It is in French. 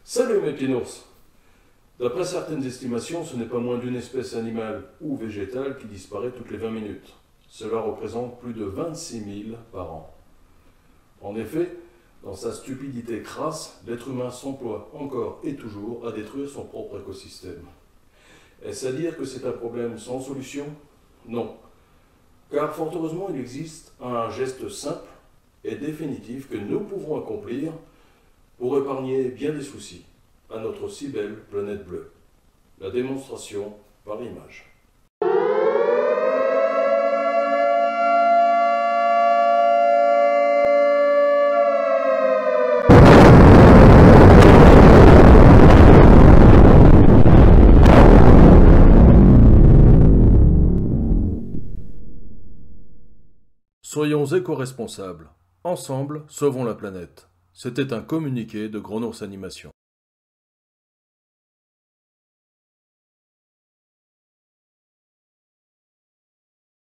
Salut mes petits ours. D'après certaines estimations, ce n'est pas moins d'une espèce animale ou végétale qui disparaît toutes les 20 minutes. Cela représente plus de 26 000 par an. En effet, dans sa stupidité crasse, l'être humain s'emploie encore et toujours à détruire son propre écosystème. Est-ce à dire que c'est un problème sans solution? Non. Car fort heureusement, il existe un geste simple et définitif que nous pouvons accomplir pour épargner bien des soucis à notre si belle planète bleue. La démonstration par image. Soyons éco-responsables. Ensemble, sauvons la planète. C'était un communiqué de Gros Ours Animation.